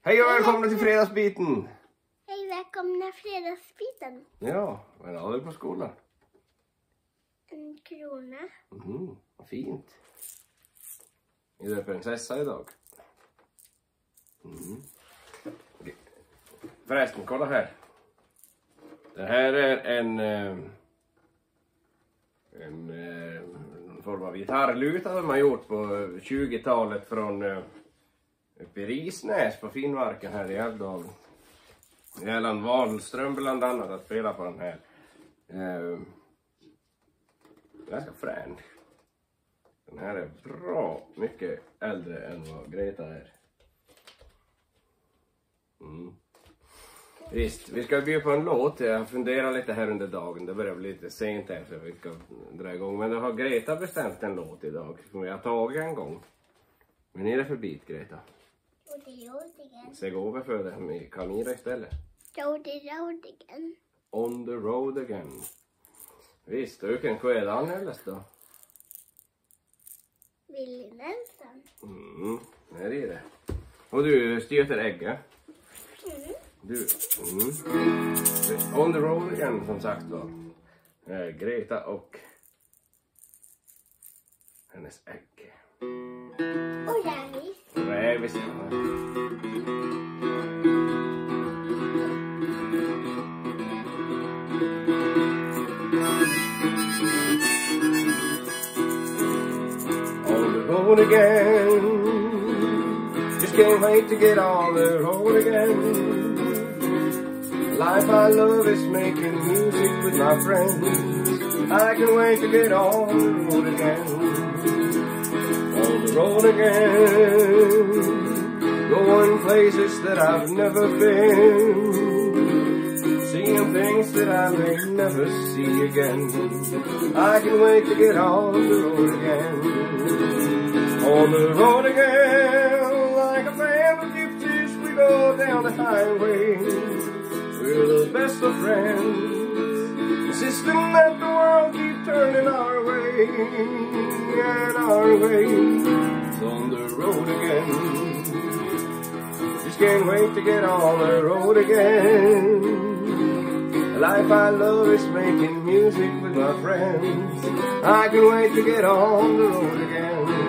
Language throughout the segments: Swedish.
Hej och välkomna till fredagsbiten. Hej, välkomna fredagsbiten. Ja, vad är det på skolan? En krona. Vad fint. Är du prinsessa idag? Förresten, kolla här. Det här är en form av gitarrluta som man gjort på 20-talet från uppe i Risnäs på Finnmarken här i Älvdalen. Erland Wahlström bland annat att spela på den här. Ganska frän. Den här är bra mycket äldre än vad Greta är. Visst, vi ska bjuda på en låt. Jag funderar lite här under dagen. Det börjar bli lite sent här så vi ska dra igång. Men då har Greta bestämt en låt idag som vi har tagit en gång. Men är det för bit, Greta? Så gå över för det med Camilla istället. Road again. On the road again. Visst, du kan skälla anhällas då. Willie Nelson. Här är det. Och du stöter ägg, ja? Du. On the road again som sagt var. Greta och hennes ägg. Och rävis. Rävis. On the road again. Just can't wait to get on the road again. Life I love is making music with my friends. I can wait to get on the road again. On the road again. Going places that I've never been. Seeing things that I may never see again. I can wait to get on the road again. On the road again. Like a band of gypsies we go down the highway. We're the best of friends, insisting that the world keep turning our way, and our way is on the road again. Just can't wait to get on the road again. The life I love is making music with my friends. I can wait to get on the road again.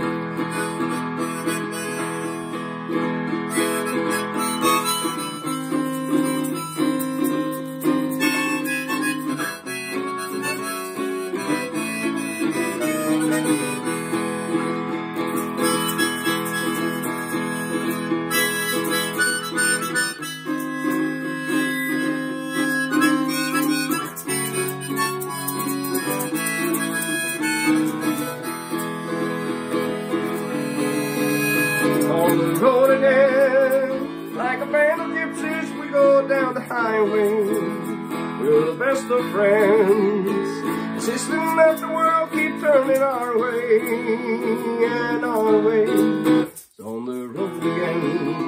On the road again, like a band of gypsies, we go down the highway. We're the best of friends, insisting that the world keep turning our way, and our way is on the road again.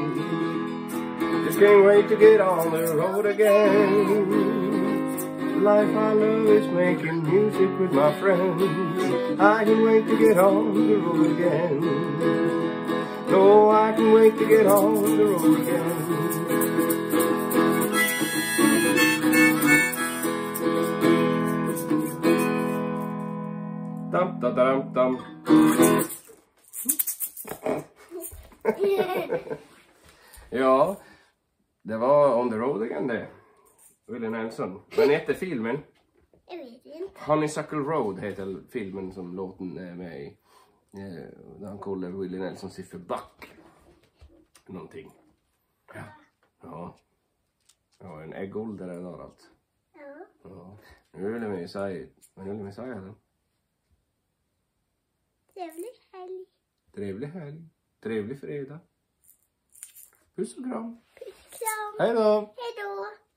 Just can't wait to get on the road again. The life I love is making music with my friends. I can wait to get on the road again. No, I can wait to get on the road again. Dum, da, dum, dum. Ja, det var On the road again det. Willie Nelson. Vad heter filmen? Jag vet inte. Honeysuckle Road heter filmen som låten är med i. Där han kollar Willie Nelson sitter back. Någonting. Ja. Ja, en äggålder eller allt. Ja. Nu vill jag med säga. Vad vill jag med säga då? Trevlig helg. Trevlig helg. Trevlig fredag. Puss och kram. Puss, kram. Hej då. Hej då.